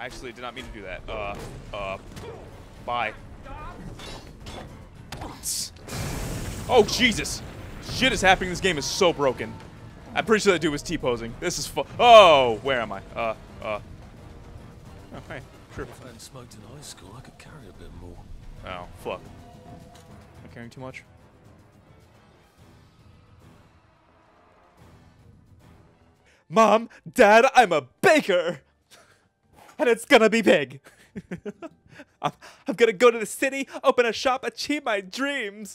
I actually did not mean to do that. Bye. Oh, Jesus. Shit is happening. This game is so broken. I'm pretty sure that dude was T-posing. This is oh, where am I? Oh, hey. Sure. If I hadn't smoked in high school, I could carry a bit more. Oh, fuck. Am I carrying too much? Mom, Dad, I'm a baker! And it's gonna be big! I'm gonna go to the city, open a shop, achieve my dreams!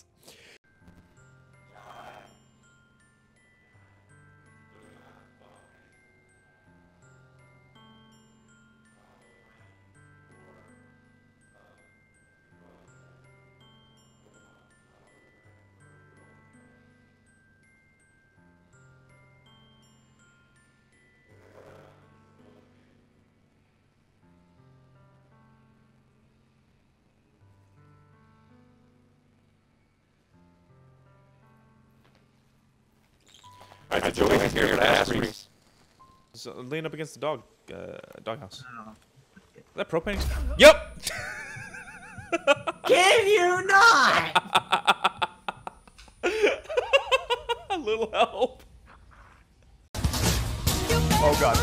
I joined here to ask me. So, lean up against the doghouse. Is that propane? Yep! Can you not? A little help. Oh god.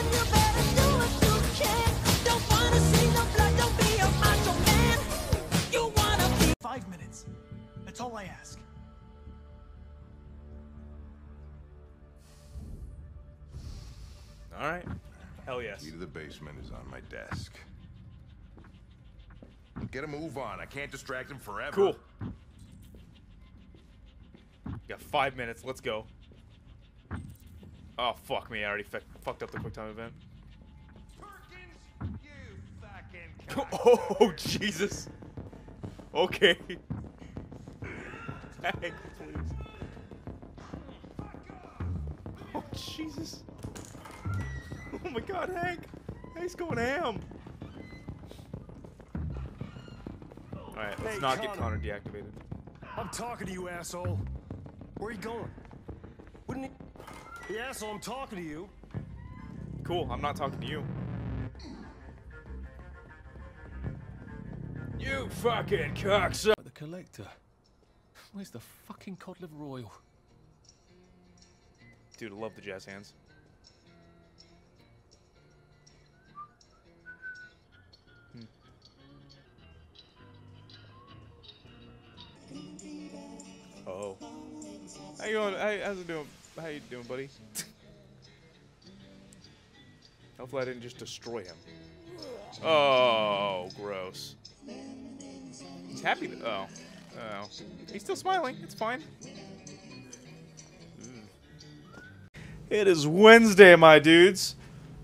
5 minutes. That's all I ask. Alright. Hell yes. Key to the basement is on my desk. Get a move on. I can't distract him forever. Cool. Got 5 minutes. Let's go. Oh, fuck me. I already fucked up the QuickTime event. Perkins, you fucking Oh, Jesus. Okay. Hank, please. Oh, Jesus. Oh my god, Hank. Hank's going ham. Alright, let's not get Connor deactivated. I'm talking to you, asshole. Where are you going? Wouldn't he? The asshole, I'm talking to you. Cool, I'm not talking to you. You fucking cocksucker. The collector. Where's the fucking cod liver oil? Dude, I love the jazz hands. Oh. How you going? How's it doing? How you doing, buddy? Hopefully I didn't just destroy him. Oh, gross. He's happy that. Oh. Oh. He's still smiling. It's fine. It is Wednesday, my dudes.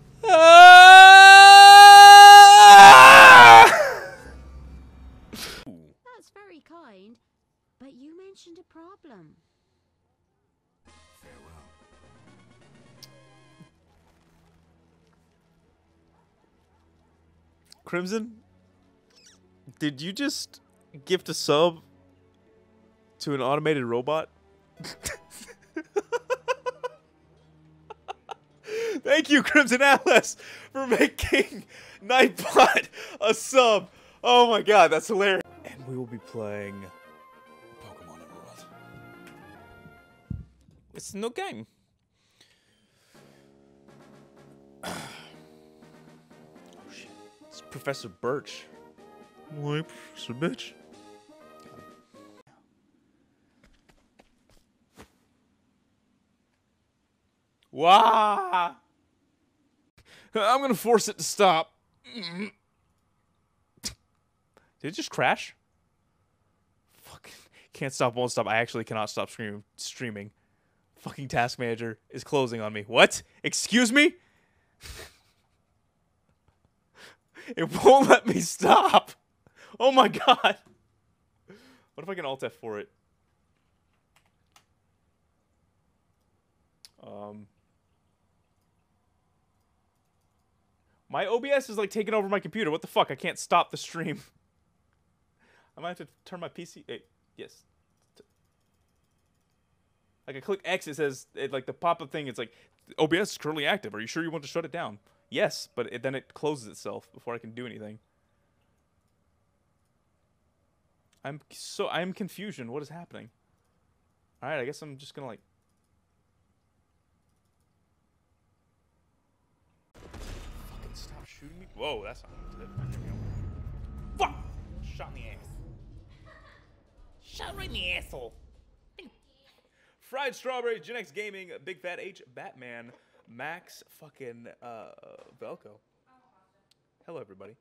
That's very kind, but you mentioned a problem. Farewell. Crimson, did you just gift a sub to an automated robot? Thank you, Crimson Atlas, for making Nightbot a sub. Oh my god, that's hilarious. And we will be playing Pokemon Emerald. It's no game. Oh shit. It's Professor Birch. Why, Professor Bitch? Wow! I'm gonna force it to stop. Did it just crash? Fucking can't stop, won't stop. I actually cannot stop streaming. Fucking Task Manager is closing on me. What? Excuse me? It won't let me stop. Oh my god. What if I can Alt F for it? My OBS is like taking over my computer. What the fuck? I can't stop the stream. I might have to turn my PC. Hey, yes. Like I click X, it says like the pop-up thing. It's like OBS is currently active. Are you sure you want to shut it down? Yes, but then it closes itself before I can do anything. I'm confusion. What is happening? All right, I guess I'm just gonna like. Fucking stop shooting me! Whoa, that's not good. Fuck! Shot in the ass. Shot right in the asshole. Fried Strawberry, Gen X Gaming, Big Fat H, Batman, Max, fucking Velco. Hello, everybody.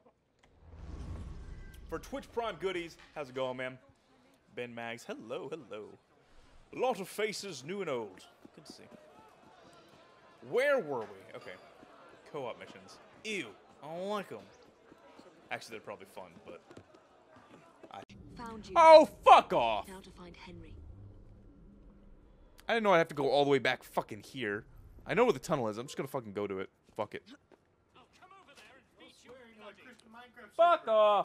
For Twitch Prime goodies, how's it going, man? Ben Mags, hello, hello. A lot of faces, new and old. Good to see. Where were we? Okay. Co-op missions. Ew, I don't like them. Actually, they're probably fun, but... Found you. Oh, fuck off! Now to find Henry. I didn't know I'd have to go all the way back fucking here. I know where the tunnel is. I'm just gonna fucking go to it. Fuck it. Fuck off!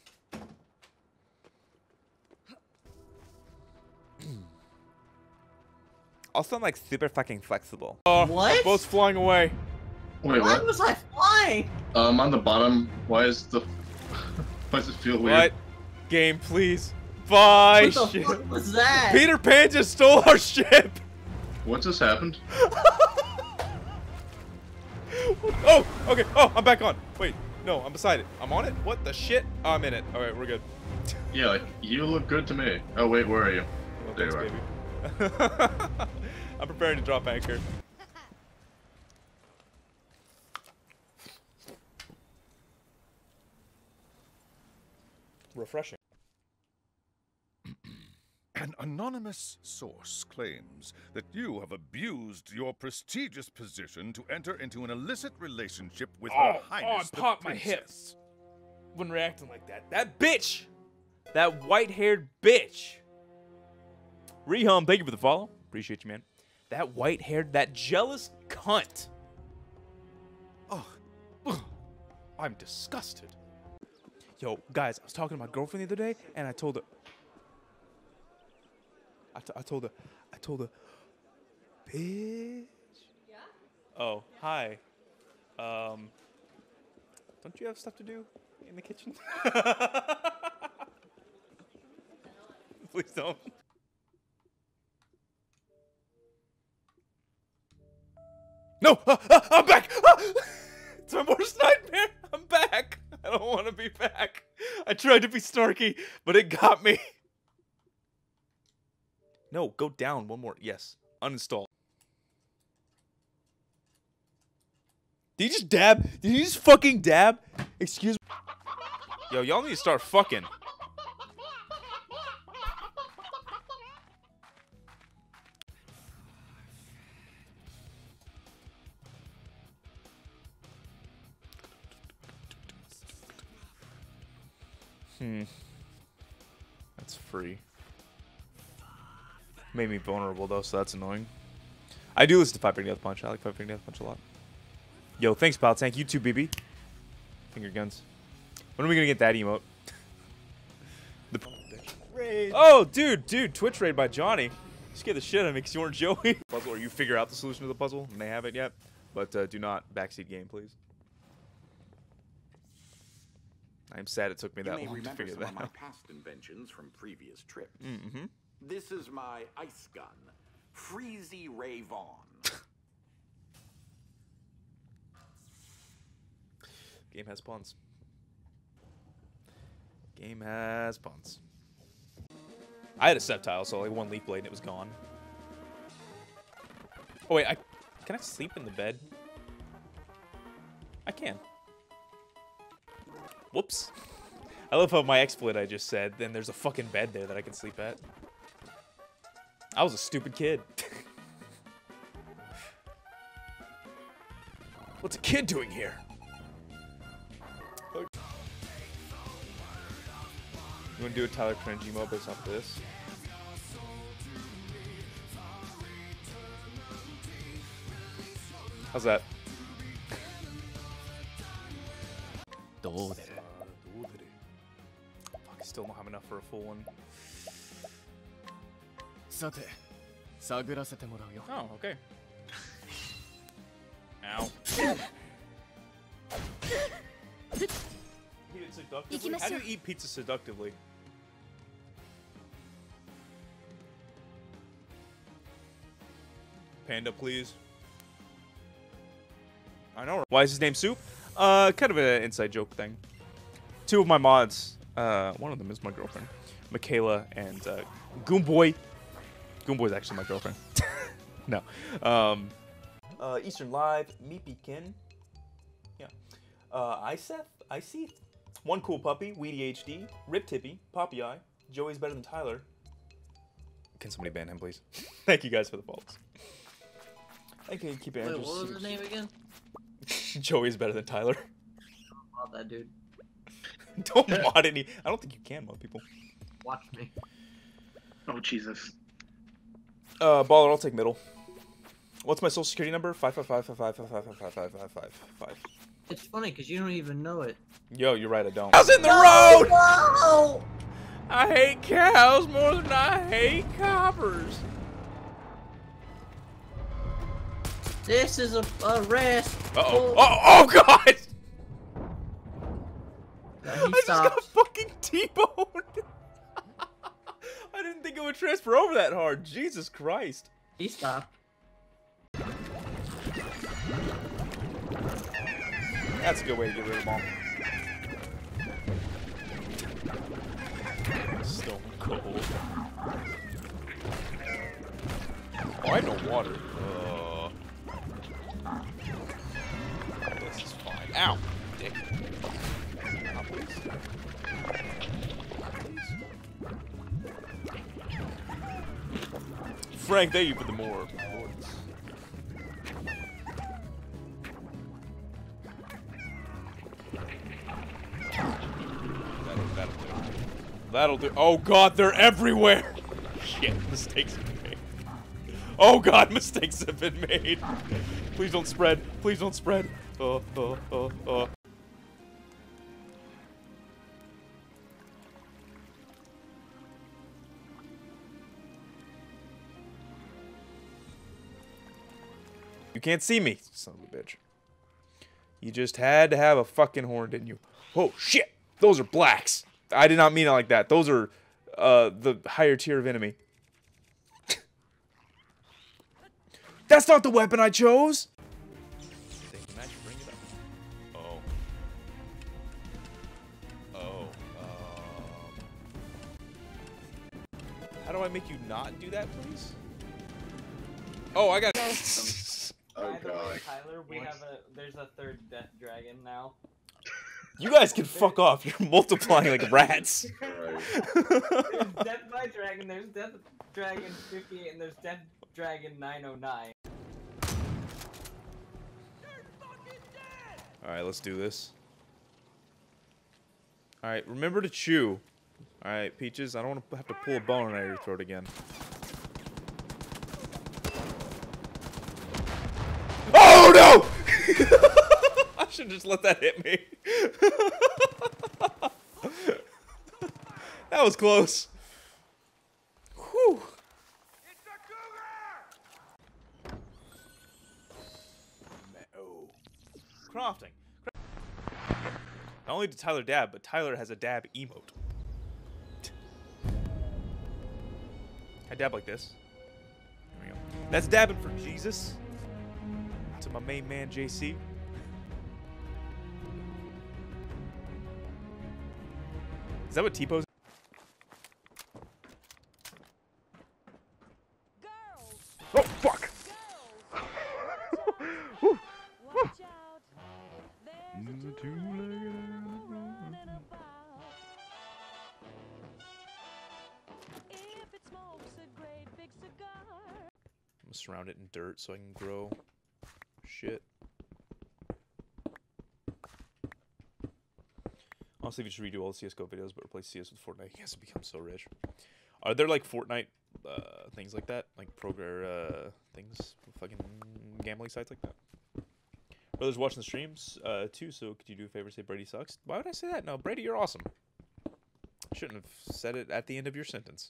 Also, I'm like super fucking flexible. Oh, What? Both flying away. Wait, Why what? was I flying? On the bottom, why is the... why does it feel weird? What? Game, please. Bye, What the ship. fuck was that? Peter Pan just stole our ship. What just happened? Oh, okay. Oh, I'm back on. Wait, no, I'm beside it. I'm on it? What the shit? Oh, I'm in it. All right, we're good. Yeah, like, you look good to me. Oh, wait, where are you? Well, There thanks, you are. baby. I'm preparing to drop anchor. Refreshing. An anonymous source claims that you have abused your prestigious position to enter into an illicit relationship with Her Highness I the popped my hip Princess. when reacting like that. That bitch! That white-haired bitch! Rehum, thank you for the follow. Appreciate you, man. That white-haired, that jealous cunt. Oh, I'm disgusted. Yo, guys, I was talking to my girlfriend the other day, and I told her... I told her, bitch. Yeah? Oh, hi. Don't you have stuff to do in the kitchen? Please don't. No! I'm back! It's my worst nightmare! I'm back! I don't want to be back. I tried to be snarky, but it got me. No, go down one more. Yes. Uninstall. Did you just dab? Did you just fucking dab? Excuse me. Yo, y'all need to start fucking. That's free. Made me vulnerable though, so that's annoying. I do listen to Five Finger Death Punch. I like Five Finger Death Punch a lot. Yo, thanks, pal. Thank you too, BB. Finger guns. When are we gonna get that emote? Oh, dude, Twitch raid by Johnny. You scared the shit out of me because you weren't Joey. Puzzle, or you figure out the solution to the puzzle and they have it yet, but do not backseat game, please. I'm sad it took me that long to figure that out. My past inventions from previous trips. Mm-hmm. This is my ice gun, Freezy Ray Vaughn. Game has puns. Game has puns. I had a Sceptile, so like one leaf blade and it was gone. Oh wait, can I sleep in the bed? I can. Whoops. I love how my exploit I just said, then there's a fucking bed there that I can sleep at. I was a stupid kid. What's a kid doing here? You wanna do a Tyler Cringe emo based off this? How's that? Fuck, I still don't have enough for a full one. Oh, okay. Ow. Seductively? How do you eat pizza seductively? Panda, please. I know. Why is his name Soup? Kind of an inside joke thing. Two of my mods, one of them is my girlfriend, Michaela, and Goomboy. Goomboy's actually my girlfriend. No. Eastern Live, Meepykin. Yeah. Iseth, One Cool Puppy, Weedy HD, Rip Tippy, Poppy Eye, Joey's Better Than Tyler. Can somebody ban him, please? Thank you guys for the follows. Thank you. Keep it. Wait, what was his name again? Joey's Better Than Tyler. Mod that dude. Don't mod any. I don't think you can mod people. Watch me. Oh Jesus. Baller, I'll take middle. What's my social security number? 5555555555555. It's funny because you don't even know it. Yo, you're right. I don't. Cows in the road. No! I hate cows more than I hate coppers. This is a rest. Uh-oh. Oh God! He I just got stopped. fucking T-boned. I didn't think it would transfer over that hard. Jesus Christ. He stopped. That's a good way to get rid of them all. Stone cold. Oh, I have no water. This is fine. Ow, dick. Now, please. Frank, thank you for the more reports. That'll do. Oh God, they're everywhere. Shit, mistakes have been made. Oh God, mistakes have been made. Please don't spread. Please don't spread. You can't see me, son of a bitch. You just had to have a fucking horn, didn't you? Oh shit! Those are blacks. I did not mean it like that. Those are the higher tier of enemy. That's not the weapon I chose. Bring it up. Oh. How do I make you not do that, please? Oh, I got. Oh By the way, God. Tyler, there's a third death dragon now. You guys can fuck off. You're multiplying like rats. There's Death by Dragon, there's Death Dragon 58, and there's Death Dragon 909. Alright, let's do this. Alright, remember to chew. Alright, Peaches, I don't want to have to pull a bone out of your throat again. Oh no! I should just let that hit me. That was close. Whew. Oh. Crafting. Not only did Tyler dab, but Tyler has a dab emote. I dab like this. There we go. That's dabbing for Jesus. To my main man, JC. Is that what T-pose? Oh, fuck! I'm gonna surround it in dirt so I can grow shit. Honestly, we should redo all the CSGO videos, but replace CS with Fortnite. He has to become so rich. Are there like Fortnite things like that? Like things? Fucking gambling sites like that? Brothers watching the streams too, so could you do a favor, say Brady sucks? Why would I say that? No, Brady, you're awesome. Shouldn't have said it at the end of your sentence.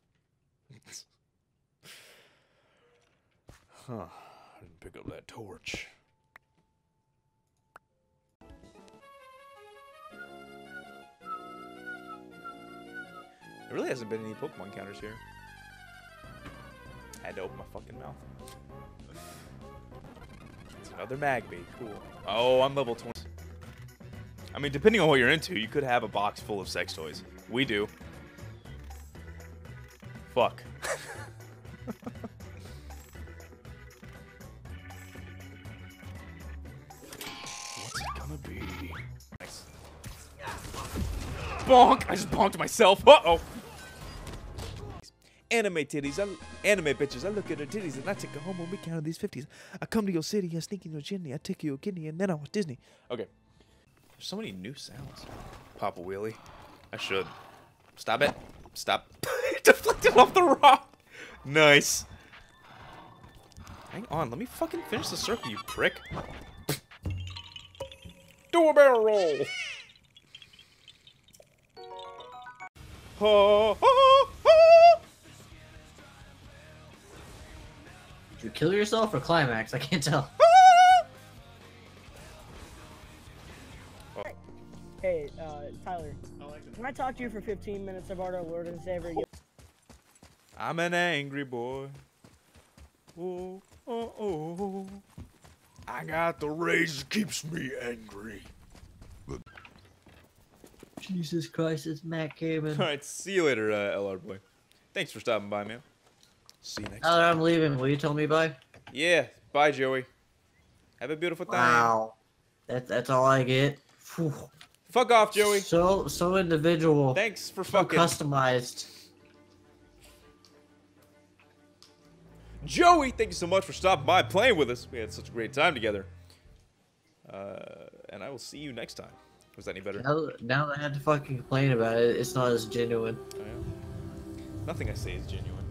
Huh. I didn't pick up that torch. There really hasn't been any Pokemon counters here. Had to open my fucking mouth. It's another Magby. Cool. Oh, I'm level 20. I mean, depending on what you're into, you could have a box full of sex toys. We do. Fuck. What's it gonna be? Nice. Bonk! I just bonked myself. Uh-oh. Anime titties, anime bitches. I look at her titties and I take her home when we count these 50s. I come to your city, I sneak in your chimney, I take you a kidney, and then I watch Disney. Okay. There's so many new sounds. Pop a wheelie. I should. Stop it. Stop. Deflected off the rock. Nice. Hang on, let me fucking finish the circle, you prick. Do a barrel roll. Oh, oh, oh. Did you kill yourself or climax? I can't tell. Hey, Tyler. Can I talk to you for 15 minutes about our Lord and Savior? I'm an angry boy. Oh, oh, oh. I got the rage that keeps me angry. Jesus Christ, it's Matt Cameron. Alright, see you later, LR boy. Thanks for stopping by, man. See you next Now that I'm leaving, will you tell me bye? Yeah, bye, Joey. Have a beautiful time. Wow. That's all I get? Whew. Fuck off, Joey. So individual. Thanks for so fucking... customized. Joey, thank you so much for stopping by and playing with us. We had such a great time together. And I will see you next time. Was that any better? Now that I had to fucking complain about it, it's not as genuine. Oh, yeah. Nothing I say is genuine.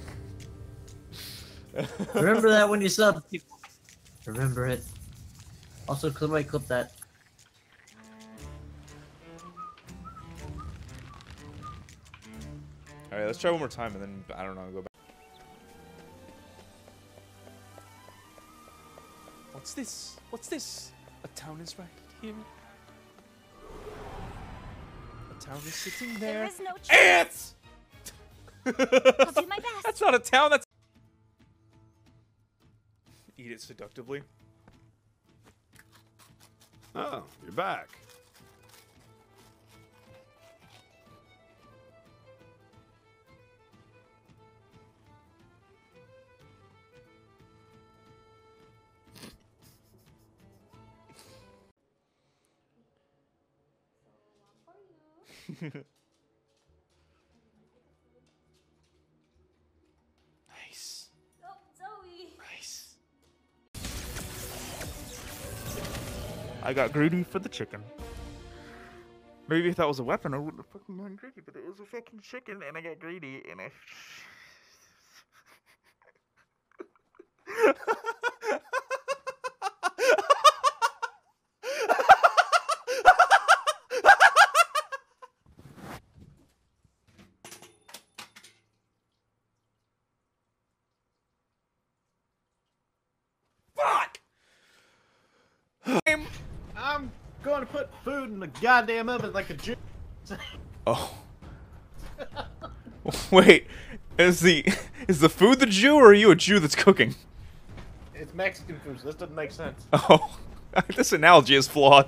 Remember that when you sub people. Remember it. Also, somebody clip that. Alright, let's try one more time and then, I don't know, go back. What's this? What's this? A town is right here. A town is sitting there. There is no Ants! I'll do my best. That's not a town, that's... Eat it seductively. Oh, you're back. Nice. Oh, Zoe. Nice. I got greedy for the chicken. Maybe if that was a weapon, I wouldn't have fucking gone greedy, but it was a fucking chicken, and I got greedy, and I... Fuck! I'm going to put food in the goddamn oven like a Jew. Oh. Wait, is the food the Jew, or are you a Jew that's cooking? It's Mexican food, so this doesn't make sense. Oh, this analogy is flawed.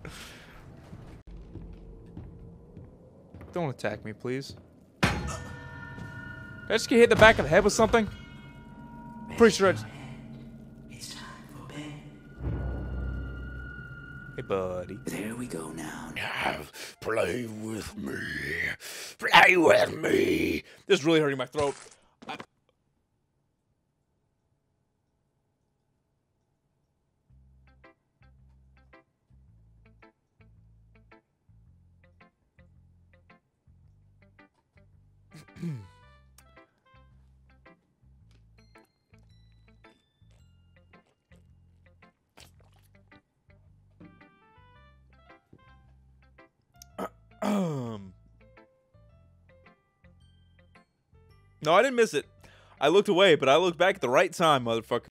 Don't attack me, please. Did I just get hit in the back of the head with something? Pretty sure I just... Hey, buddy. There we go now. Play with me. Play with me. This is really hurting my throat. No, I didn't miss it. I looked away, but I looked back at the right time, motherfucker.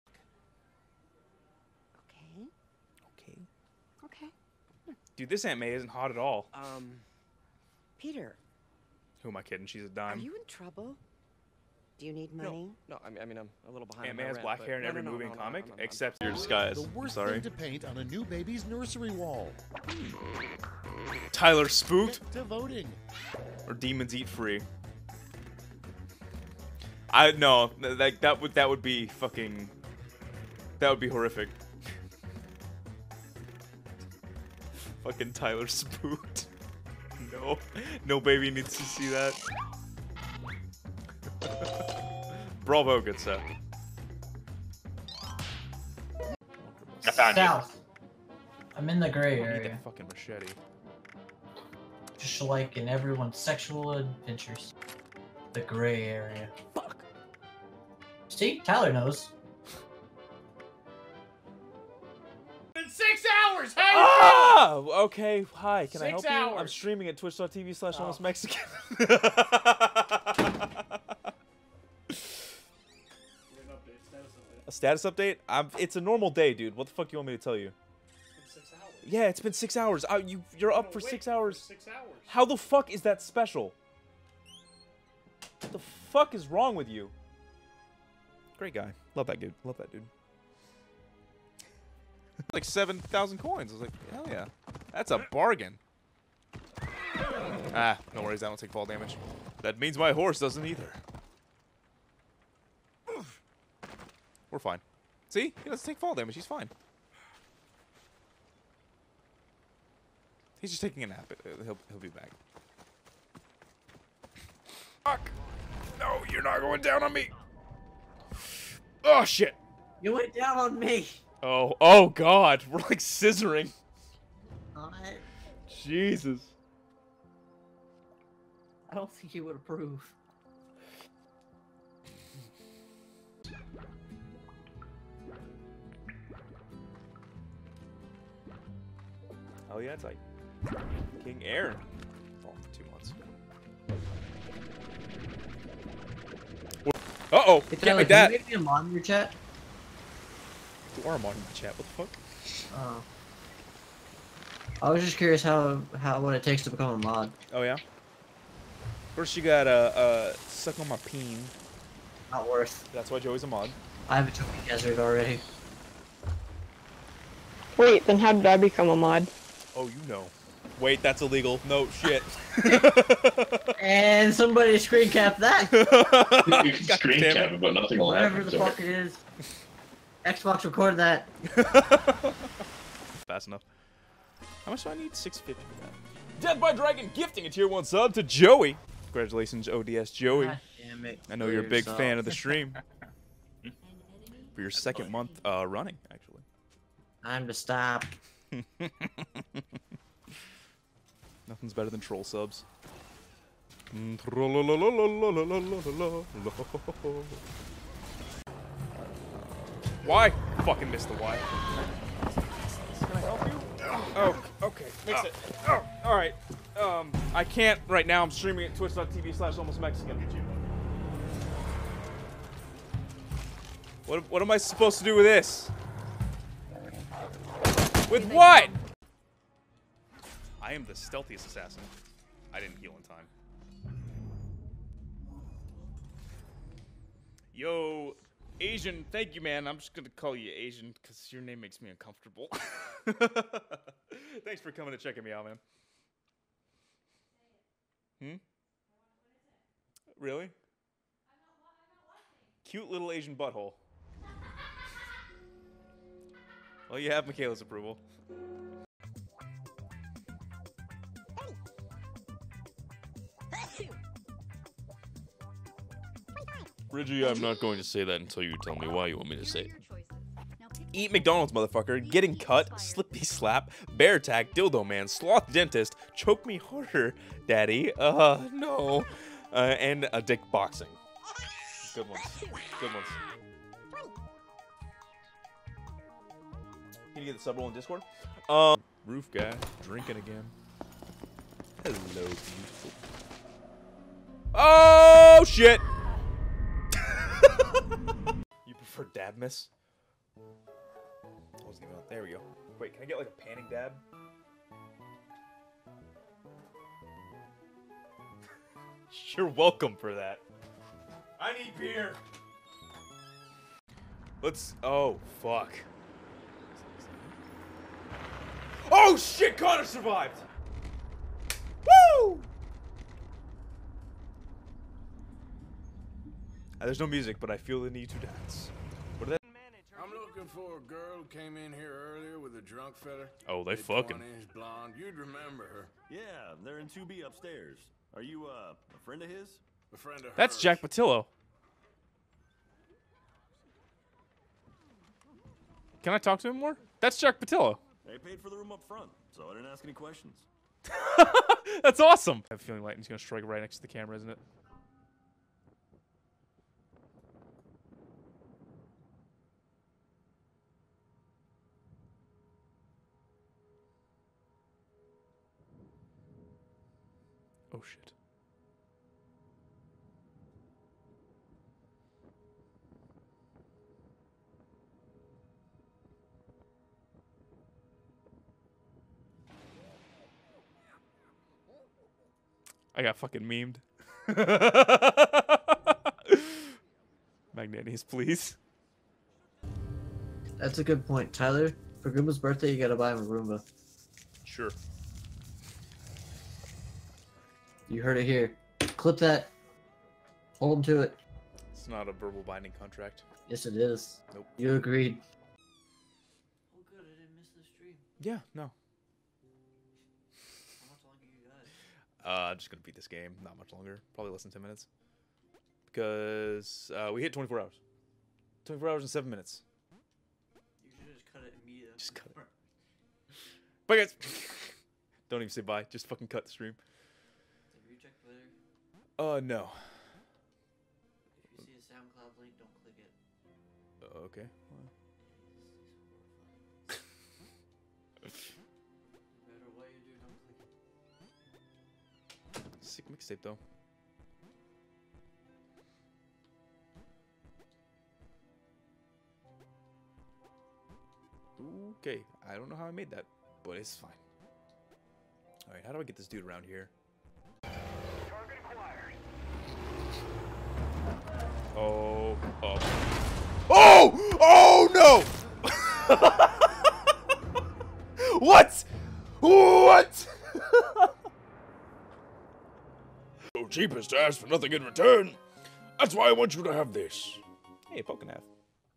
Okay. Okay. Dude, this Aunt May isn't hot at all. Peter. Who am I kidding? She's a Are dime. you in trouble? Do you need money? No, I mean, I'm a little behind. Aunt on May my has rent, black but- hair in no, every no, movie no, and no, comic, I'm except your disguise. The I'm worst sorry. thing to paint on a new baby's nursery wall. Tyler spooked. Get to voting. Or demons eat free. I no, that would be fucking. That would be horrific. Fucking Tyler spooked. No, no baby needs to see that. Bravo, good set. I found South. I'm in the gray I need area. that fucking machete. Just like in everyone's sexual adventures. The gray area. Fuck. See? Tyler knows. In 6 hours! How Ah! Okay, hi, can I help 6 you? I'm hours. streaming at twitch.tv/almostmexican. A status update? It's a normal day, dude. What the fuck you want me to tell you? Yeah, it's been 6 hours. You're up for 6 hours. 6 hours. How the fuck is that special? What the fuck is wrong with you? Great guy. Love that dude. Love that dude. Like 7,000 coins. I was like, hell yeah. That's a bargain. Ah, no worries. I don't take fall damage. That means my horse doesn't either. We're fine. See? He doesn't take fall damage. He's fine. He's just taking a nap. He'll be back. Fuck! No, you're not going down on me. Oh shit! You went down on me. Oh god, we're like scissoring. What? Jesus. I don't think you would approve. Oh yeah, it's like King Aaron. Oh, for 2 months. Uh-oh, Hey, can't Tyler, make can that. you make me a mod in your chat? You are a mod in the chat, what the fuck? Oh. I was just curious how what it takes to become a mod. Oh yeah? First you gotta suck on my peen. Not worth. That's why Joey's a mod. I have a Toby Desert already. Wait, then how did I become a mod? Oh, you know. Wait, that's illegal. No, shit. And somebody screen cap that. You can screen cap it, but nothing will Whatever happen the to fuck it. it is. Xbox recorded that. Fast enough. How much do I need? 650 for that. Death by Dragon gifting a tier 1 sub to Joey. Congratulations, ODS Joey. God damn it. I know you're a big Yourself. fan of the stream. For your second month running, actually. Time to stop. Nothing's better than troll subs. Why? Fucking missed the Y. Can I help you? Oh, okay. Mix it. Oh, all right. I can't right now. I'm streaming at twitch.tv/almostmexican. What am I supposed to do with this? With what? I am the stealthiest assassin. I didn't heal in time. Yo, Asian, thank you, man. I'm just gonna call you Asian because your name makes me uncomfortable. Thanks for coming and checking me out, man. Really? Cute little Asian butthole. Well, you have Michaela's approval. Reggie, I'm not going to say that until you tell me why you want me to say it. Eat McDonald's, motherfucker. Getting cut, slippy slap, bear attack, dildo man, sloth dentist, choke me harder, daddy. No. And a dick boxing. Good ones. Good ones. Can you get the sub roll in Discord? Roof guy, drinking again. Hello, beautiful. Oh, shit! You prefer dab miss? Wasn't even on. There we go. Wait, can I get like a panning dab? You're welcome for that. I need beer. Let's. Oh, fuck. Oh, shit! Connor survived! Woo! There's no music, but I feel the need to dance. What are they? I'm looking for a girl who came in here earlier with a drunk fella. Oh, they fucking. Blonde. You'd remember her. Yeah, they're in 2B upstairs. Are you a friend of his? A friend of That's hers. Jack Patillo. Can I talk to him more? That's Jack Patillo. They paid for the room up front, so I didn't ask any questions. That's awesome. I have a feeling lightning's gonna strike right next to the camera, isn't it? Oh shit. I got fucking memed. Magnanius, please. That's a good point, Tyler. For Goomba's birthday, you gotta buy him a Roomba. Sure. You heard it here. Clip that. Hold him to it. It's not a verbal binding contract. Yes, it is. Nope. You agreed. Oh, good. I didn't miss the stream. Yeah, no. How much longer you got? I'm just gonna beat this game. Not much longer. Probably less than 10 minutes. Because we hit 24 hours. 24 hours and 7 minutes. You should just cut it immediately. Just cut it. Bye, guys. Don't even say bye. Just fucking cut the stream. Did you check Twitter? No. If you see a SoundCloud link, don't click it. Okay. No matter what you do, don't click it. Sick mixtape, though. Okay, I don't know how I made that, but it's fine. Alright, how do I get this dude around here? Oh, oh no! What? What? So cheap as to ask for nothing in return. That's why I want you to have this. Hey, poking half.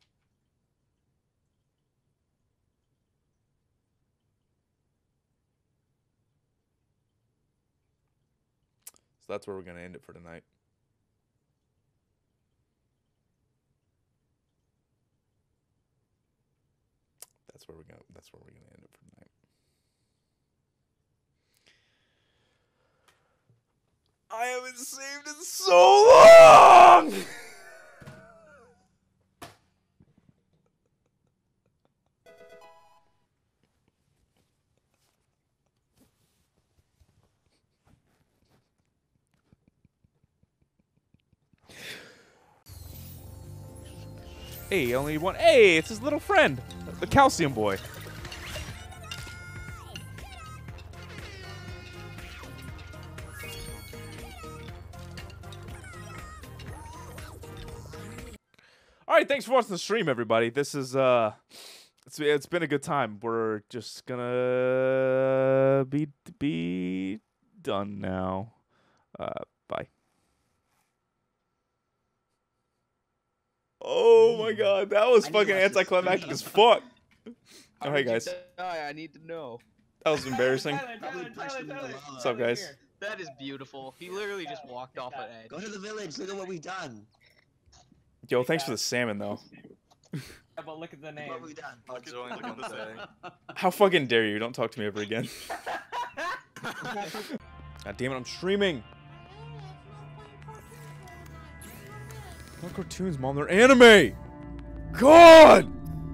So that's where we're gonna end it for tonight. That's where we're gonna end it for tonight. I haven't saved in so long. Hey, only one. Hey, it's his little friend, the calcium boy. All right, thanks for watching the stream, everybody. This is it's been a good time. We're just gonna be done now. Bye. Oh my god, that was fucking anticlimactic as fuck. Oh, hey guys. I need to know. That was embarrassing. Tyler. What's up, guys? That is beautiful. He literally just walked off an edge. Go to the village. Look at what we've done. Yo, thanks for the salmon, though. Yeah, but look at the name. What have we done? Look at the name. How fucking dare you? Don't talk to me ever again. God damn it, I'm streaming. Not cartoons, Mom. They're anime. God!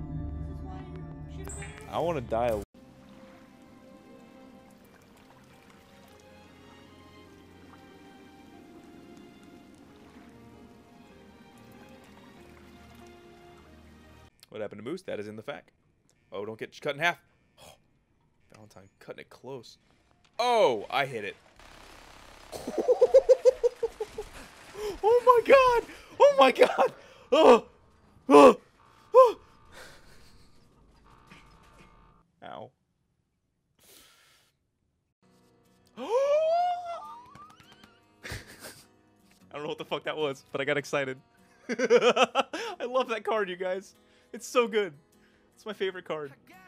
I want to die a What happened to Moose? That is in the fact. Oh, don't get cut in half. Oh, Valentine cutting it close. Oh, I hit it. Oh my god! Oh my god! Oh! Oh! Oh! Ow. I don't know what the fuck that was, but I got excited. I love that card, you guys. It's so good. It's my favorite card.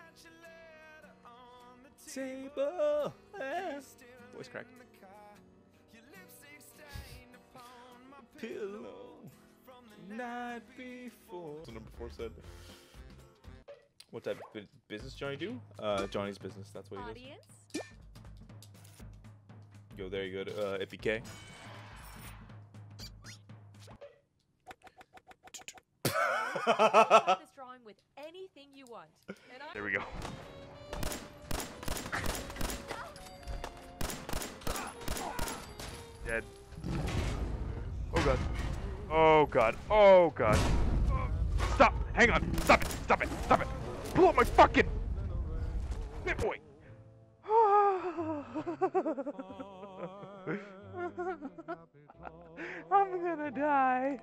Table. Voice crack. Pillow. Night before. So number 4 said. What type of business Johnny do? Johnny's business. That's what he does. Yo, there you go. APK. This drawing with anything you want. There we go. Dead. Oh god. Oh god. Oh god. Stop! Hang on! Stop it! Stop it! Stop it! Pull up my fucking bit boy! I'm gonna die.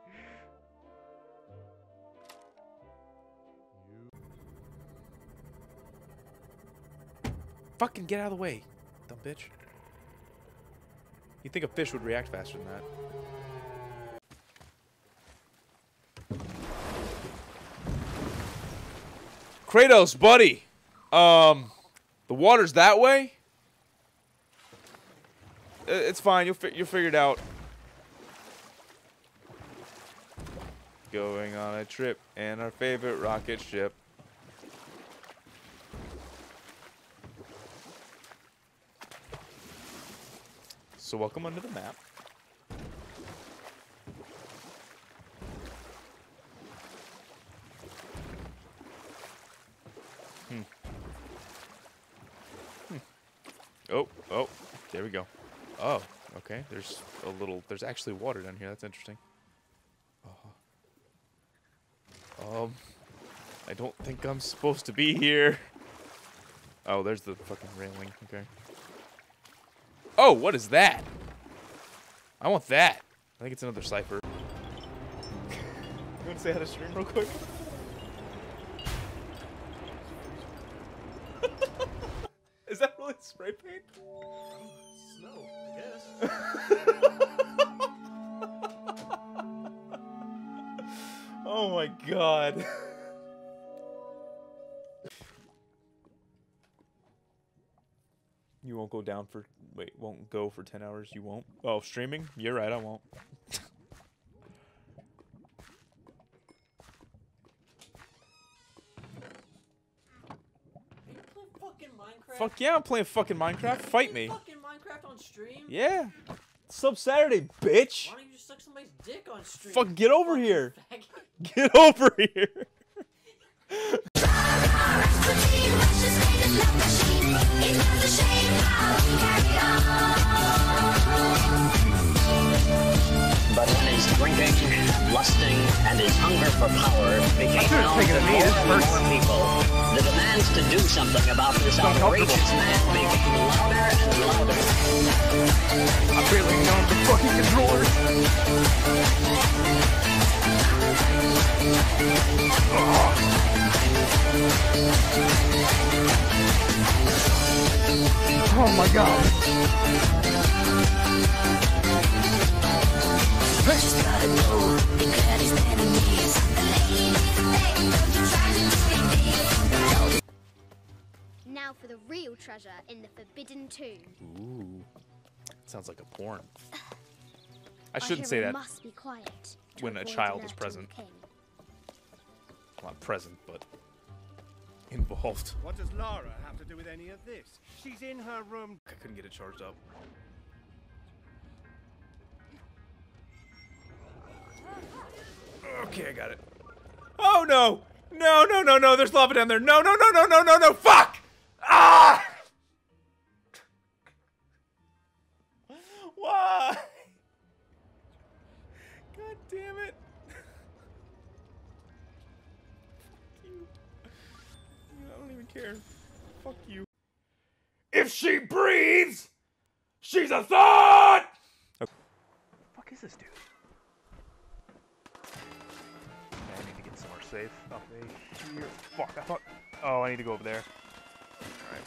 Fucking get out of the way, dumb bitch. You'd think a fish would react faster than that. Kratos, buddy. The water's that way? It's fine. You'll figure it out. Going on a trip in our favorite rocket ship. So welcome onto the map. Oh, there we go. Oh, okay. There's actually water down here. That's interesting. I don't think I'm supposed to be here. Oh, there's the fucking railing. Okay. Oh, what is that? I want that. I think it's another cipher. You want to say how to stream real quick? Is that really spray paint? Snow, I guess. Oh my god. You won't go down for... Wait, won't go for 10 hours? You won't? Oh, streaming? You're right, I won't. Fuck yeah, I'm playing fucking Minecraft. Fight me. Fucking Minecraft on stream? Yeah. Sub Saturday, bitch. Why don't you just suck somebody's dick on stream? Fuck, get over here. Get over here. But when his drinking, lusting, and his hunger for power became known to more and more people, the demands to do something about this outrageous man became louder and louder. I'm feeling on the fucking controller. Oh my god. First gotta go, declare his enemies. Now for the real treasure in the Forbidden Tomb. Ooh. Sounds like a porn. I shouldn't say that Must be quiet when a child is present. Not present, but involved. What does Lara have to do with any of this? She's in her room. I couldn't get it charged up. Okay, I got it. Oh no! No, no, no, no, there's lava down there. No, no, no, no, no, no, no, fuck! Ah! Why? God damn it. Fuck you. I don't even care. Fuck you. If she breathes, she's a thought! Okay. What the fuck is this dude? Okay, I need to get somewhere safe. Up here. Fuck, I thought... Oh, I need to go over there. Alright.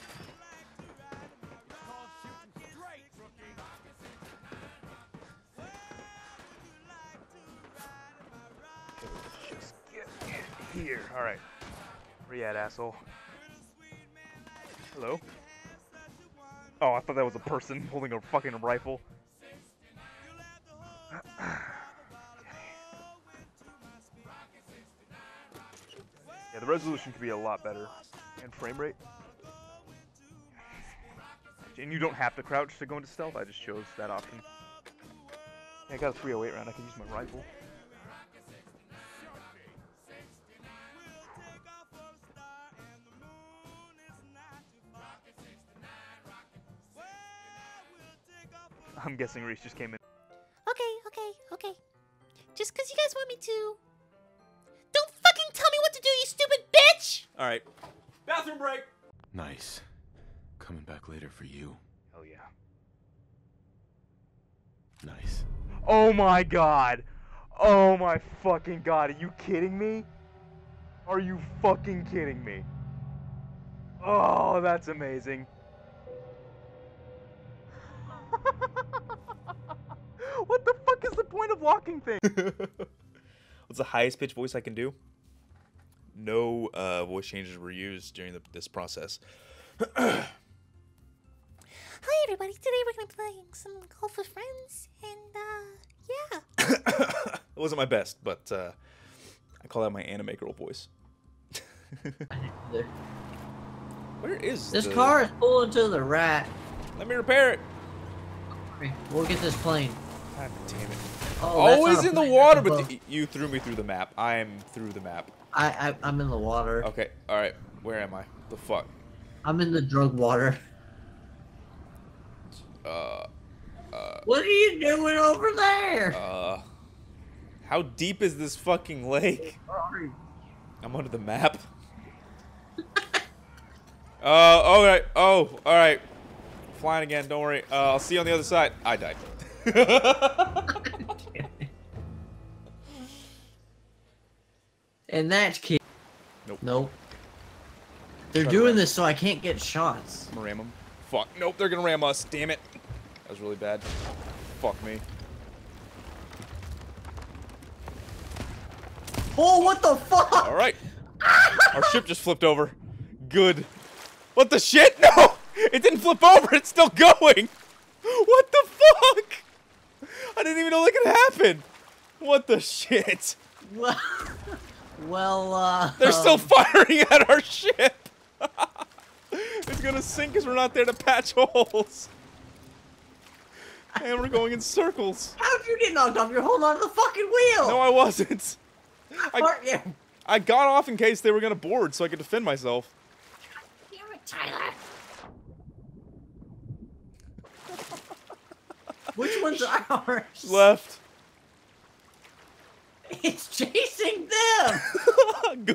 Okay, let's just get in here. Alright. Where you at, asshole? Hello? Oh, I thought that was a person holding a fucking rifle. Yeah, the resolution could be a lot better. And frame rate. And you don't have to crouch to go into stealth, I just chose that option. Yeah, I got a 308 round, I can use my rifle. I'm guessing Reese just came in. Okay. Just because you guys want me to. Don't fucking tell me what to do, you stupid bitch! Alright. Bathroom break! Nice. Coming back later for you. Hell yeah. Nice. Oh my god! Oh my fucking god, are you kidding me? Are you fucking kidding me? Oh, that's amazing. What the fuck is the point of locking things? What's the highest pitch voice I can do? No voice changes were used during this process. Hi everybody, today we're gonna be playing some golf with friends, and yeah. It wasn't my best, but I call that my anime girl voice. Where is this car is pulling to the right. Let me repair it. We'll get this plane. God damn it. Oh, he's in the water, but you threw me through the map. I am through the map. I'm in the water. Okay, alright. Where am I? The fuck? I'm in the drug water. What are you doing over there? How deep is this fucking lake? I'm under the map. Alright. Oh, alright. Flying again, don't worry. I'll see you on the other side. I died. And that's key. Nope. They're doing this so I can't get shots. I'm gonna ram them. Fuck. Nope, they're gonna ram us. Damn it. That was really bad. Fuck me. Oh, what the fuck? Alright. Our ship just flipped over. Good. What the shit? No! It didn't flip over. It's still going. What the fuck? I didn't even know that could happen. What the shit? Well, they're still firing at our ship. It's gonna sink because we're not there to patch holes. And we're going in circles. How'd you get knocked off? You're holding on to the fucking wheel. No, I wasn't. Aren't you? I got off in case they were gonna board so I could defend myself. Damn it, Tyler. Which one's ours? Left. It's chasing them.